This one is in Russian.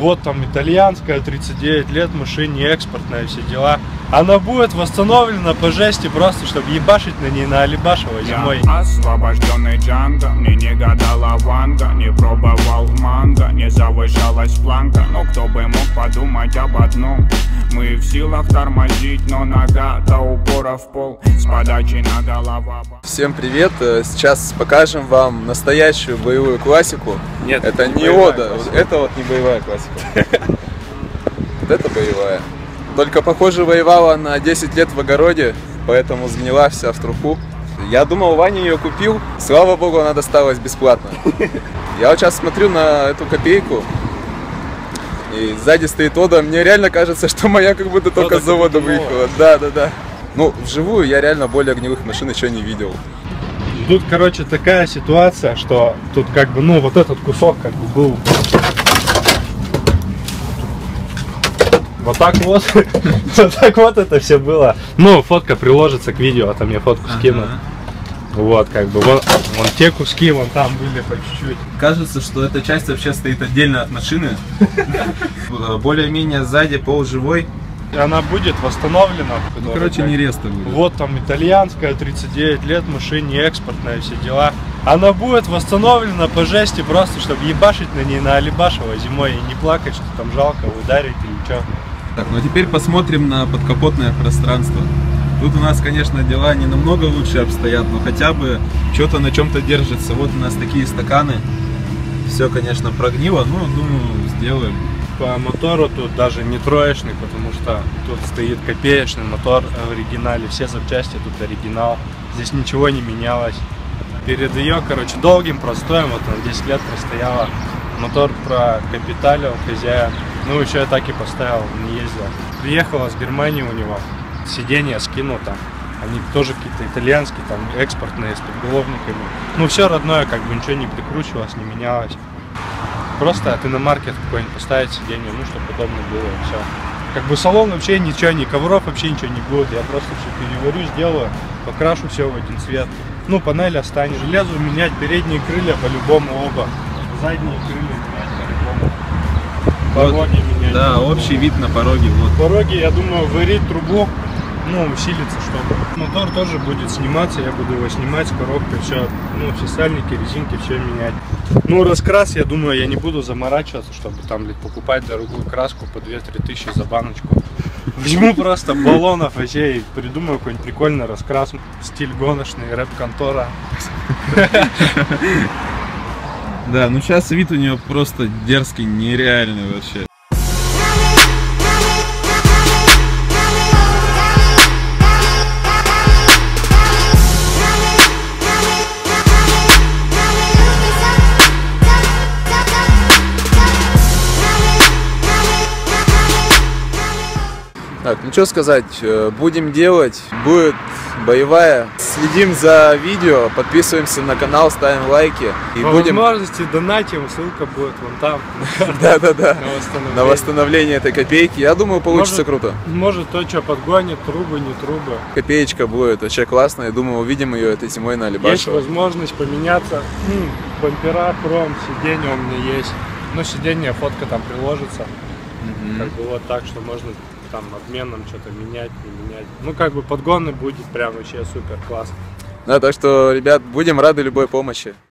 вот там итальянская, 39 лет, машине экспортная, все дела. Она будет восстановлена по жести просто, чтобы ебашить на ней на Алибашево зимой. Я освобожденный Джанго, мне не гадала Ванга, не пробовал манго, не завышалась планка. Но кто бы мог подумать об одном: мы в силах тормозить, но нога до упора в пол, с подачей на голова. Всем привет! Сейчас покажем вам настоящую боевую классику. Нет, это не Ода, это вот не боевая классика. Вот это боевая. Только, похоже, воевала на 10 лет в огороде, поэтому сгнила вся в труху. Я думал, Ваня ее купил, слава богу, она досталась бесплатно. Я вот сейчас смотрю на эту копейку, и сзади стоит Ода. Мне реально кажется, что моя как будто только с завода выехала. Да. Ну, вживую я реально более гнилых машин еще не видел. Тут, короче, такая ситуация, что тут как бы, ну, вот этот кусок как бы был вот так вот, вот так вот это все было. Ну, фотка приложится к видео, там я фотку скину. Вот, как бы, вон те куски, вон там были по чуть-чуть. Кажется, что эта часть вообще стоит отдельно от машины. Более-менее сзади полуживой. Она будет восстановлена. Ну, короче, не реста будет. Вот там итальянская, 39 лет, машине экспортная, все дела. Она будет восстановлена по жести просто, чтобы ебашить на ней на Алибашево зимой и не плакать, что там жалко ударить или что. Так, ну а теперь посмотрим на подкапотное пространство. Тут у нас, конечно, дела не намного лучше обстоят, но хотя бы что-то на чем-то держится. Вот у нас такие стаканы. Все, конечно, прогнило, но, думаю, сделаем. По мотору тут даже не троечный, потому что тут стоит копеечный мотор в оригинале. Все запчасти тут оригинал. Здесь ничего не менялось. Перед ее, короче, долгим простоем, вот он 10 лет простояла. Мотор прокапиталил хозяин. Ну, еще я так и поставил, не ездил. Приехала с Германии у него. Сиденье скинуто. Они тоже какие-то итальянские, там, экспортные, с подголовниками. Ну, все родное, как бы ничего не прикручивалось, не менялось. Просто ты на маркет какой-нибудь поставить сиденье, ну, чтобы удобно было, и все. Как бы салон вообще ничего, ни ковров вообще ничего не будет. Я просто все переварю, сделаю, покрашу все в один цвет. Ну, панель останется. Железо менять, передние крылья по-любому оба. Задние крылья менять по-любому. Пороги менять. Да, общий вид на пороге. Вот. Пороги, я думаю, варить трубу, ну, усилиться, чтобы. Мотор тоже будет сниматься, я буду его снимать с коробкой, все, ну, все сальники, резинки, все менять. Ну, раскрас, я думаю, я не буду заморачиваться, чтобы там, блядь, покупать дорогую краску по 2-3 тысячи за баночку. Возьму просто баллонов вообще и придумаю какой-нибудь прикольный раскрас, стиль гоночный, рэп-контора. Да, ну сейчас вид у нее просто дерзкий, нереальный вообще. Так, ну что сказать, будем делать, будет боевая. Следим за видео, подписываемся на канал, ставим лайки. И по будем... возможности донатим, ссылка будет вон там. Да. На восстановление этой копейки. Я думаю, получится круто. Может то, что подгонит, трубы, не трубы. Копеечка будет вообще классная. Я думаю, увидим ее этой зимой на Алибашево. Есть возможность поменяться. Бампера, хром, сиденье у меня есть. Ну, сиденье, фотка там приложится. Как бы вот так, что можно там обменом что-то менять, не менять. Ну, как бы подгоны будет прям вообще супер класс. Да, так что, ребят, будем рады любой помощи.